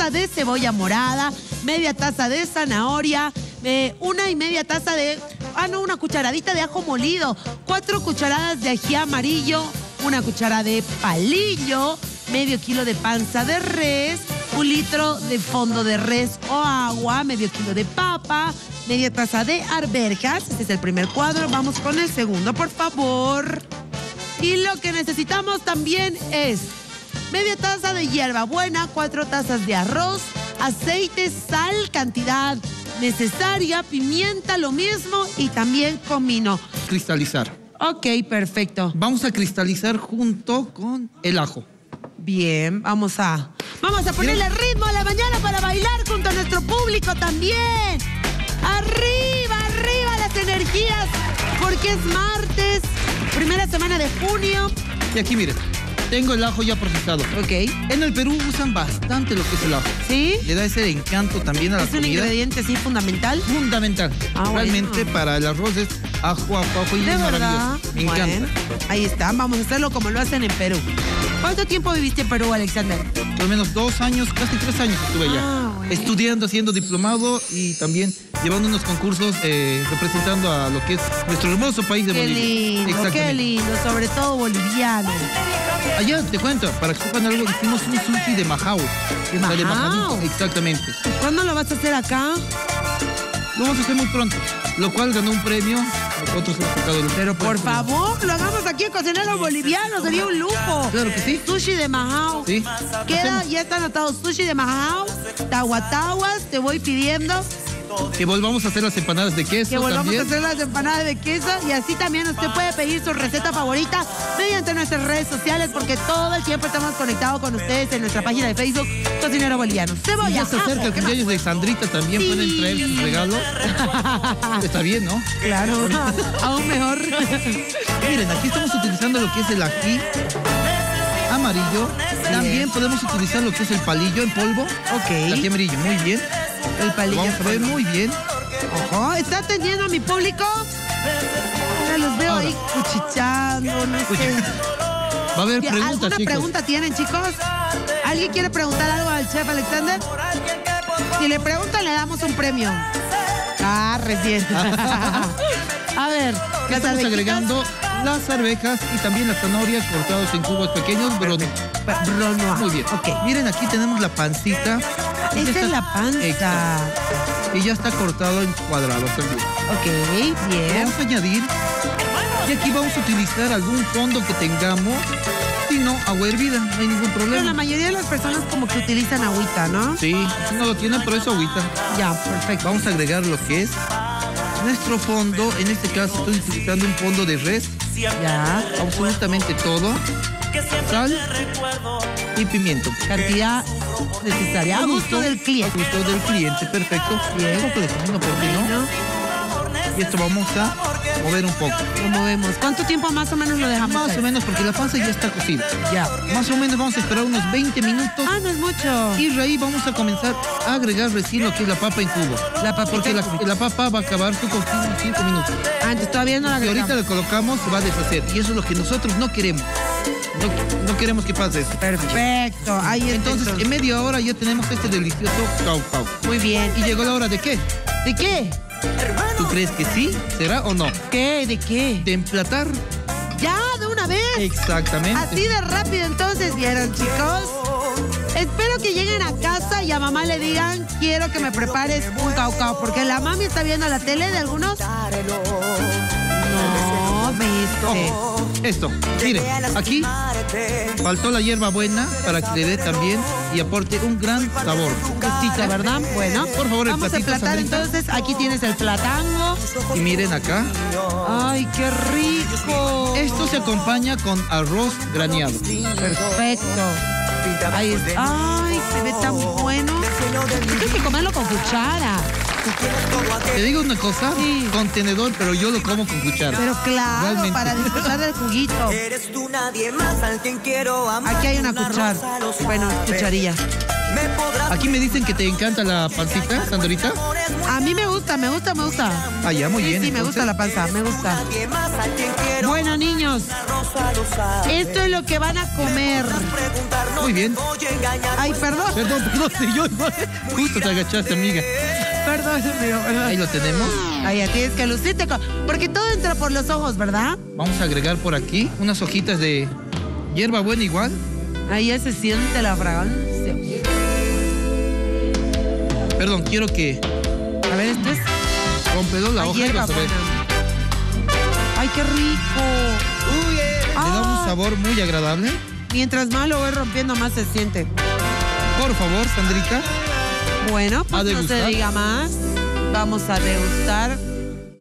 taza de cebolla morada, media taza de zanahoria, una y media taza de... una cucharadita de ajo molido, 4 cucharadas de ají amarillo, una cucharada de palillo, medio kilo de panza de res, 1 litro de fondo de res o agua, medio kilo de papa, media taza de arvejas. Este es el primer cuadro. Vamos con el segundo, por favor. Y lo que necesitamos también es media taza de hierbabuena, 4 tazas de arroz, aceite, sal, cantidad necesaria, pimienta, lo mismo, y también comino. Cristalizar. Ok, perfecto. Vamos a cristalizar junto con el ajo. Bien, vamos a ponerle ritmo a la mañana para bailar junto a nuestro público también. Arriba, arriba las energías, porque es martes, primera semana de junio. Y aquí miren, tengo el ajo ya procesado. Ok. En el Perú usan bastante lo que es el ajo. ¿Sí? Le da ese encanto también a la comida. ¿Es un ingrediente, sí, fundamental? Fundamental. Realmente bueno. Para el arroz es ajo y es maravilloso. Me encanta. Ahí está, vamos a hacerlo como lo hacen en Perú. ¿Cuánto tiempo viviste en Perú, Alexander? Por lo menos 2 años, casi 3 años estuve allá. Bueno. Estudiando, haciendo diplomado y también llevando unos concursos representando a lo que es nuestro hermoso país de Bolivia. Qué lindo, sobre todo boliviano. Allá, te cuento, para que sepan algo, hicimos un sushi de majao. ¿De majao? De majadito, exactamente. ¿Cuándo lo vas a hacer acá? Lo vamos a hacer muy pronto, lo cual ganó un premio. Nosotros hemos tocado el... Pero por favor, lo hagamos aquí en Cocineros Bolivianos, sería un lujo. Claro que sí. Sushi de majao. Sí. Queda, ya está anotado, sushi de majao, tahuatahuas, te voy pidiendo. Que volvamos a hacer las empanadas de queso. Que volvamos también a hacer las empanadas de queso, y así también usted puede pedir su receta favorita mediante nuestras redes sociales, porque todo el tiempo estamos conectados con ustedes en nuestra página de Facebook, Cocinero Boliviano. Cebolla. Y ya se acerca el cumpleaños de Sandrita, también pueden traer sus regalos. Está bien, ¿no? Claro, aún mejor. Miren, aquí estamos utilizando lo que es el ají amarillo. También podemos utilizar lo que es el palillo en polvo. Ok. El ají amarillo, muy bien. El palillo. Lo vamos a ver muy bien. Ojo, ¿está atendiendo a mi público? Ya los veo ahí cuchicheando, no sé. Va a haber preguntas, ¿Alguna chicos. pregunta tienen, chicos? ¿Alguien quiere preguntar algo al chef Alexander? Si le preguntan, le damos un premio. Recién. A ver, Estamos agregando las arvejas y también las zanahorias cortadas en cubos pequeños. Bronoa. Muy bien. Ok. Miren, aquí tenemos la pancita. Esta es la panza. Exacto. Y ya está cortado en cuadrados también. Ok, bien. Vamos a añadir, y aquí vamos a utilizar algún fondo que tengamos, si no, agua hervida, no hay ningún Pero la problema. mayoría de las personas como que utilizan agüita, ¿no? Sí, si no lo tienen, pero es agüita. Ya, perfecto. Vamos a agregar lo que es nuestro fondo. En este caso estoy utilizando un fondo de res. Ya. Absolutamente todo. Sal y pimiento. Cantidad necesaria. A gusto del cliente. A gusto del cliente, perfecto. Bien. Un poco de comino, ¿por qué no? Y esto vamos a mover un poco. Lo movemos. ¿Cuánto tiempo más o menos lo dejamos? Más o menos, porque la panza ya está cocida. Ya. Más o menos vamos a esperar unos 20 minutos. No es mucho. Y de ahí vamos a comenzar a agregar recién lo que es la papa en cubo. La papita Porque en cubo. la papa va a acabar su cocción en 5 minutos. Antes todavía no la Si ahorita agregamos. la colocamos, se va a deshacer. Y eso es lo que nosotros no queremos. No queremos que pase eso. Perfecto. Ahí está. Entonces, en media hora ya tenemos este delicioso caucao. Muy bien. ¿Y llegó la hora de qué? ¿De qué? ¿Tú crees que sí? ¿Será o no? ¿Qué? ¿De qué? De emplatar. Ya, de una vez. Exactamente. Así de rápido entonces, ¿vieron, chicos? Espero que lleguen a casa y a mamá le digan, quiero que me prepares un caucao, porque la mami está viendo la tele de algunos. No, viste. Ojo, esto, miren, aquí faltó la hierbabuena para que le dé también y aporte un gran sabor. Gustito, ¿verdad? Bueno, por favor, el vamos a platito, emplatar Sandrita. entonces. Aquí tienes el platango. Y miren acá, ¡Ay, qué rico! esto se acompaña con arroz graneado. Perfecto. Ahí está. ¡Ay, se ve tan bueno! Tienes que comerlo con cuchara. Te digo una cosa, Sí. con tenedor, pero yo lo como con cuchara. Pero claro, Realmente. para disfrutar del juguito. Eres tú nadie más al quien quiero amar. Aquí hay una cuchara. Bueno, cucharilla. Aquí me dicen que te encanta la pancita, Sandrita. A mí me gusta. Ah, ya, muy bien. Sí, me gusta la panza, me gusta. Bueno, niños, esto es lo que van a comer. Muy bien. Ay, perdón. Perdón, sí, yo justo te agachaste, amiga. Perdón, amigo, perdón. Ahí lo tenemos. Ahí ya tienes que lucirte, porque todo entra por los ojos, ¿verdad? Vamos a agregar por aquí unas hojitas de hierbabuena igual. Ahí ya se siente la fragancia. Perdón, quiero que A ver, esto es rompedor la hoja y vas a ver. Ay, qué rico. Le da un sabor muy agradable. Mientras más lo voy rompiendo, más se siente. Por favor, Sandrita. Bueno, pues no se diga más. Vamos a degustar